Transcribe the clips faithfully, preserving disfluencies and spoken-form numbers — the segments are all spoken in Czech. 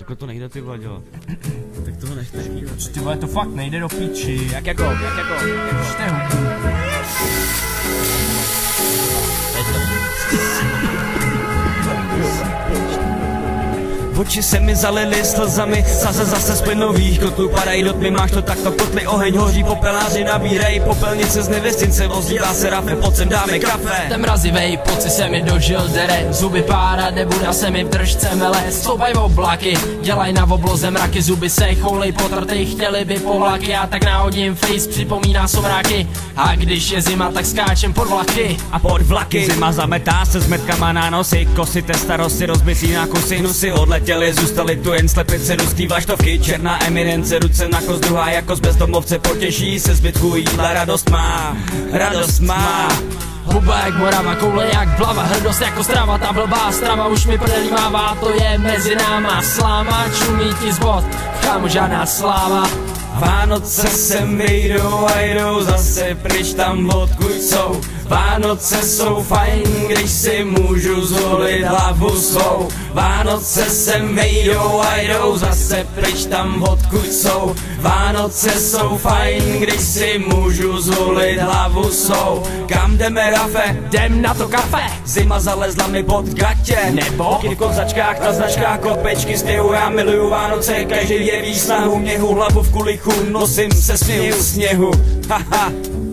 Takhle to nejde, ty vole, dělat. Tak toho nechte. Ty vole, to fakt nejde do píči. Jak jako, jak jako, jak Čte hubu. Oči se mi zalily slzami, zase zase z plynových kotlů padají do tmy, máš to takto kotli, oheň hoří, popeláři nabírají popelnice z nevěstince, ozývá se rafe, pojď sem dáme kafe. Ten mrazivej pocit se mi dožil dere, zuby pára, nebuda se mi v držce mele, stoupaj oblaky, dělaj na obloze mraky, zuby se choulej potrtej, chtěli by povlaky, a tak náhodím face připomíná somráky, a když je zima, tak skáčem pod vlaky. A pod vlaky zima zametá se s metkama na nosy, kosy starosty rozbitý na kusy, hnusy odletěli, zůstali tu jen slepice, ruský vlaštovky, černá eminence, ruce na kos, druhá jako z bezdomovce, potěší se zbytku jídla, radost má, radost má. Huba jak Morava, koule jak blava, hrdost jako strava, ta blbá strava už mi prdeli mává, to je mezi náma sláma, čumí ti zbod, kámo žádná sláva. Vánoce sem vyjdou a jdou zase pryč tam, odkud jsou. Vánoce jsou fajn, když si můžu zvolit hlavu svou. Vánoce sem vyjdou a jdou zase pryč tam, odkud jsou. Vánoce jsou fajn, když si můžu zvolit hlavu svou. Kam jdeme, rafe? Jdem na to kafe. Zima zalezla mi pod gatě, nebo v kozačkách, na značkách, kopečky sněhu. Já miluju Vánoce, každý jeví snahu, měhu hlavu v kulichu, nosím se směju sněhu. Haha.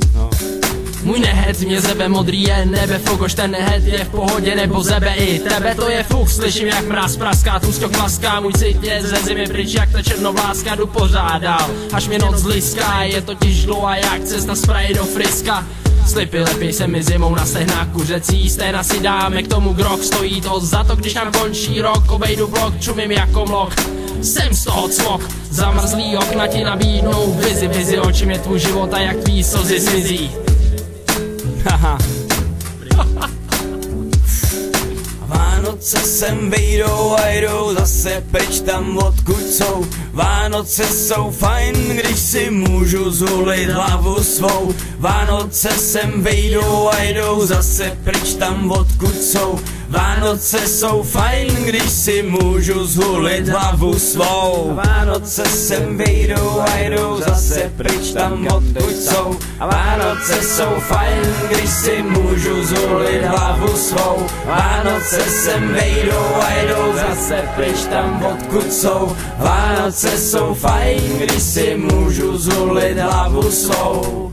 Můj nehet mě zebe modrý je nebe, fogoš ten nehet je v pohodě nebo zebe i tebe, to je fuch, slyším jak mráz praská, tůstok maská, můj cit je ze zimy pryč jak ta černovláska, jdu pořádal, až mě noc zliská, je totiž dlouhá jak cesta z Prahy do Friska. Slipy lepí se mi zimou na stehnách kuřecí, sténa si dáme k tomu grok, stojí to za to, když nám končí rok, obejdu blok, čumím jako mlok. Jsem z toho cvok, zamrzlý okna ti nabídnou vizi, vizi, očím je tvůj život a jak tvý slzy zmizí. Haha. Vánoce sem vyjdou a jdou zase pryč tam, odkud jsou. Vánoce jsou fajn, když si můžu zvolit hlavu svou. Vánoce sem vyjdou a jdou zase pryč tam, odkud jsou. Vánoce jsou fajn, když si můžu zvolit hlavu svou. Vánoce sem vyjdou a jdou zase pryč tam, odkud jsou. Vánoce jsou fajn, když si můžu zvolit hlavu svou. Vánoce sem vyjdou a jdou zase pryč tam, odkud jsou. Vánoce jsou fajn, když si můžu zvolit hlavu svou.